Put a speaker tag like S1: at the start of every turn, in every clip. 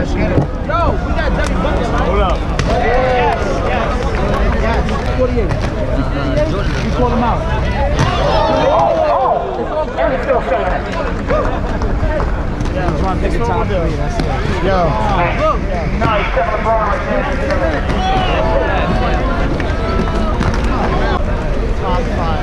S1: Yo, we got Debbie Bucket, right?
S2: Hold up.
S1: Yes, yes. 48. You call him out.
S3: It's still saying.
S1: Yeah, LeBron pick a top 3, that's it.
S2: Yo.
S1: Look.
S3: No, he's still LeBron right there.
S1: Top 5.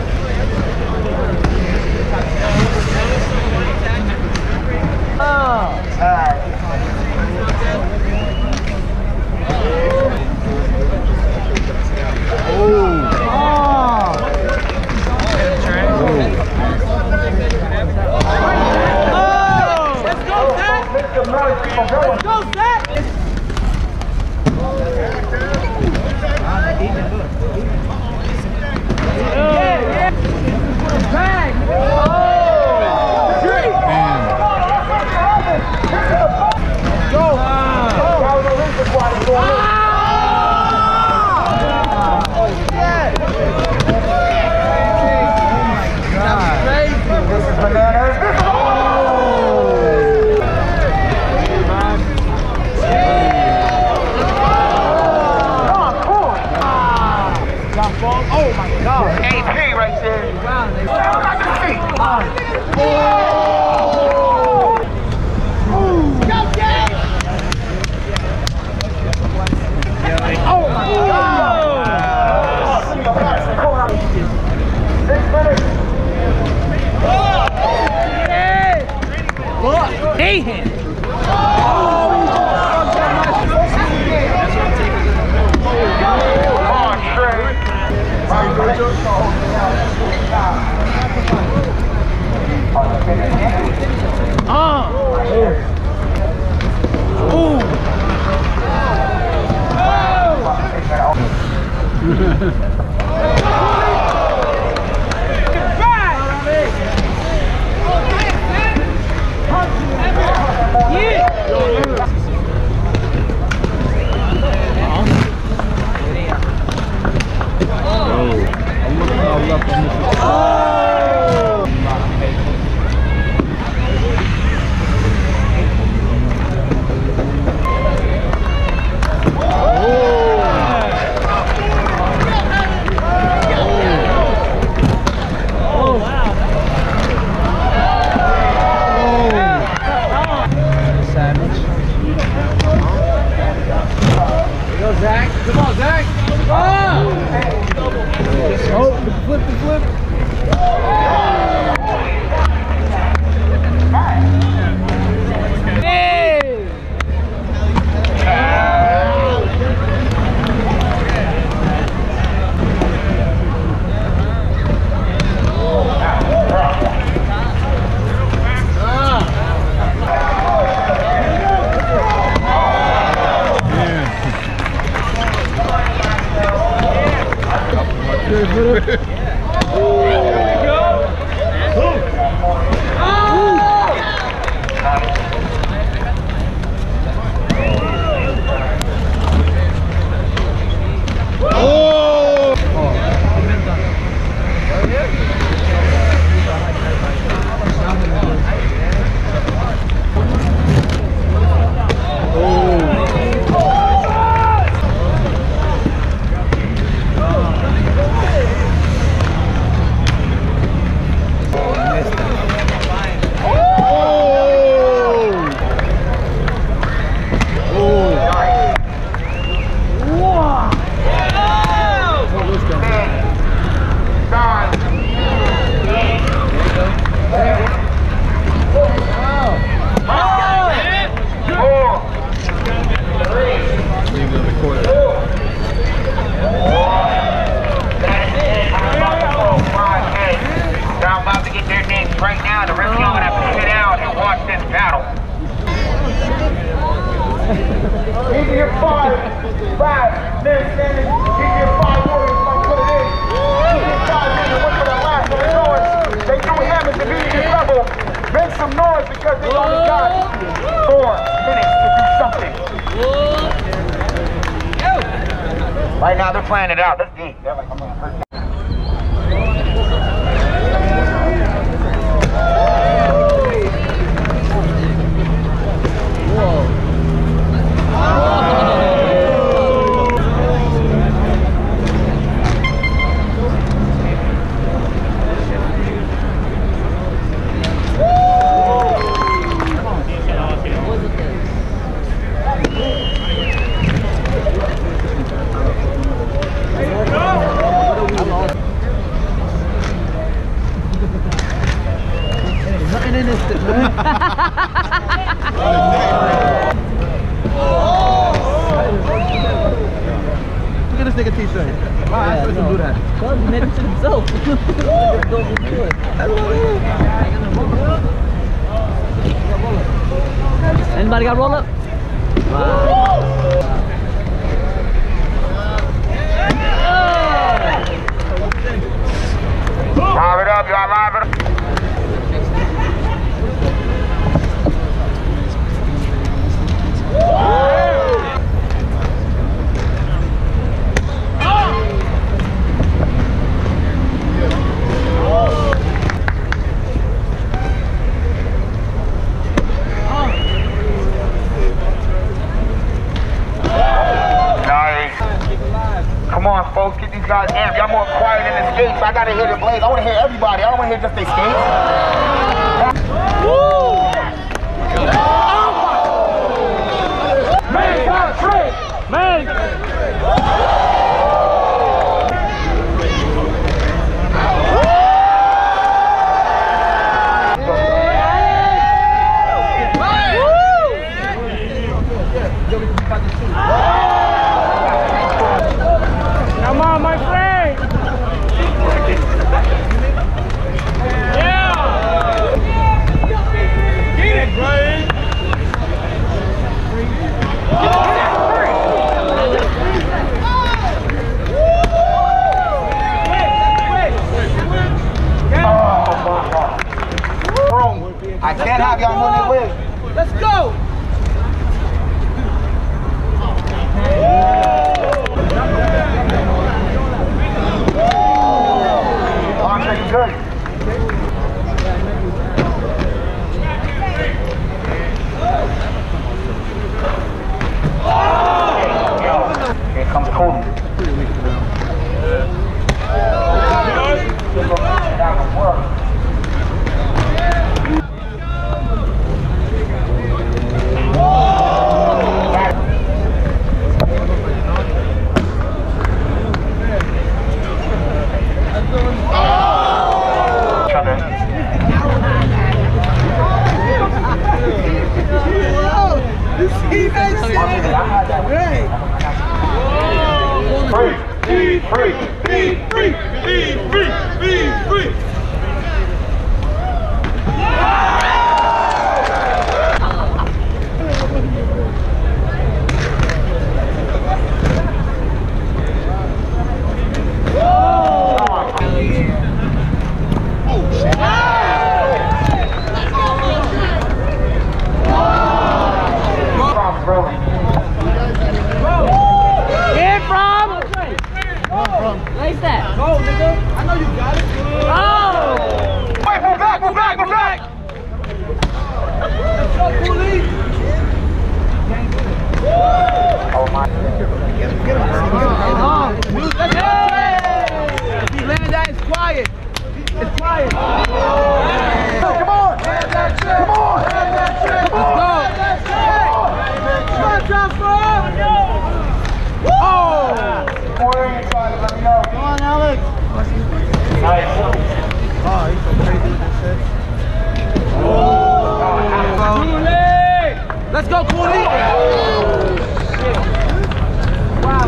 S3: Right now they're playing it out. That's deep. They're like, I'm gonna hurt you.
S1: Whoa. this nigga t-shirt. Wow, I supposed to do that.
S2: Well, he made it to himself. Anybody got roll up? Wow.
S3: Live it up, y'all live it up. Come on, folks, get these guys amped. Y'all more quiet than the skates. I gotta hear the blades. I wanna hear everybody. I don't wanna hear just their skates. Woo! Man, got a trick! Man!
S1: Come on, my friend! Yeah! Get it, Brian!
S3: I can't have y'all on their way.
S1: Let's go!
S3: Good. Here comes Cody.
S2: Like that.
S1: Go, nigga. I know you got it.
S2: Oh!
S3: Wait, move back, move back, move back!
S1: Let's go, Cooley.
S3: Oh my.
S1: Get him. Let's go. He landed that, it's quiet. It's quiet.
S3: Come on! Come on!
S1: Let's go. Come on, Joshua. Oh!
S3: Let me know.
S1: Come on, Alex.
S3: Nice.
S1: Oh, he's so crazy with this shit. Let's go, Cooley. Wow.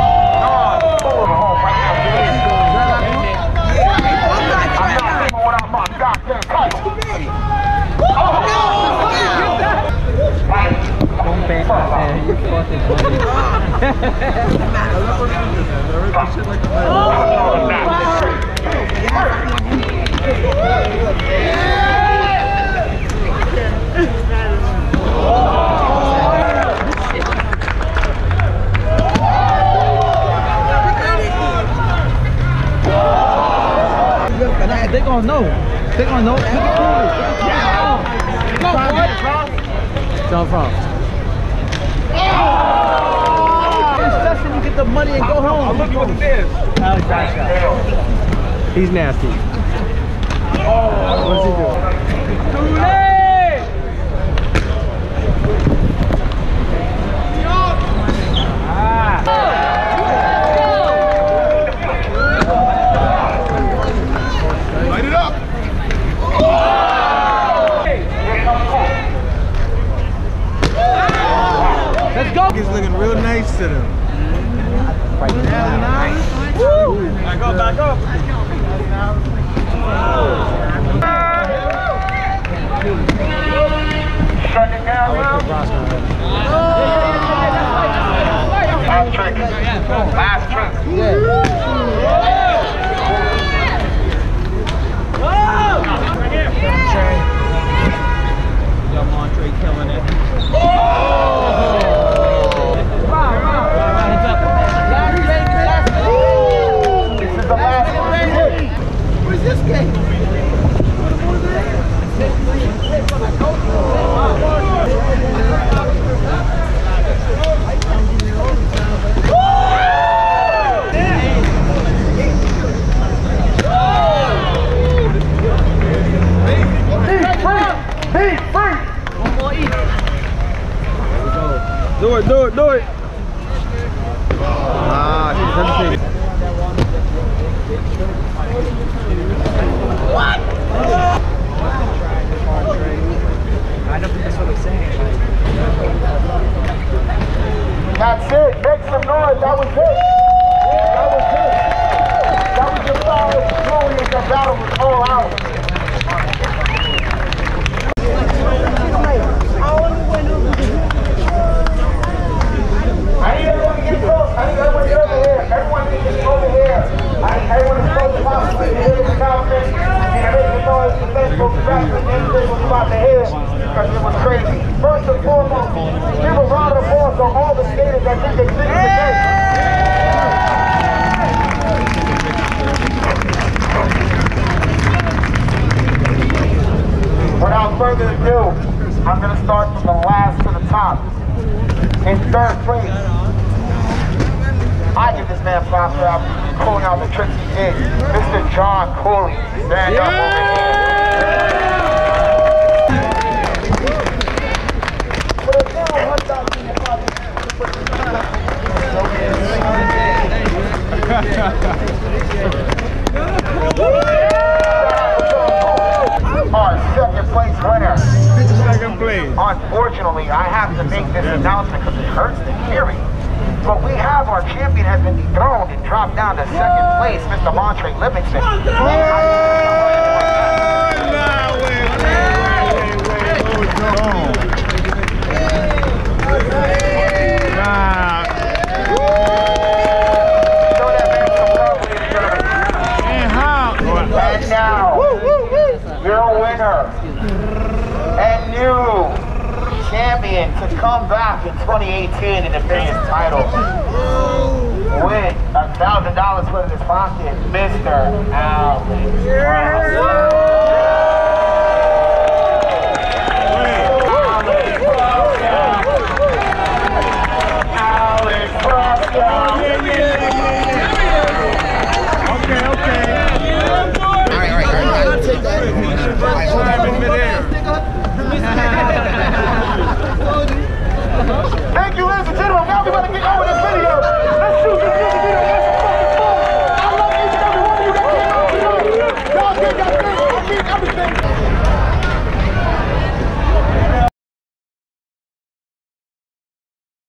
S1: They're gonna know. They're gonna know. Look at Cooley. Go, boy. John Frost. You get the money and go home. I'll look you what it is. Alex Joshua. He's nasty. What's he doing?
S3: Light it up.
S1: Let's go. He's looking real nice. next to them.
S4: Right now. Woo!
S1: Back up, back up.
S3: Shut it down now. Last trick. Last trick.
S2: Yo, Montre killing it.
S3: This is the last trick.
S1: Where's this game? Do it, do it, do it. Ah, she's
S2: What? I don't think that's what they're saying.
S3: That's it. Make some noise. That was it. That was it. That was the final glory of the battle was all out. I need everyone to get close. I need everyone to get over here. Everyone needs to get over here. I need everyone to close the mouth. I need everyone to confidence. And everyone to know it's the Facebook traffic and this was about to hear because it was crazy. First and foremost, give a round of applause to all the skaters that did the thing today. Without further ado, I'm going to start from the last to the top. In third place, I give this man props for pulling out the tricks he did. Mr. John Cooley. Stand up over here. Our second place winner.
S1: second place.
S3: Unfortunately, I have to make this announcement because it hurts to hear it. But we have our champion has been dethroned and dropped down to second place, Mr. Montre Livingston. And now, your winner and new champion to come back in 2018 and defend his title with $1,000 put in his pocket, Mr. Alex Brown. Thank you, ladies and gentlemen. Now we're going to get over this video. Let's shoot this video.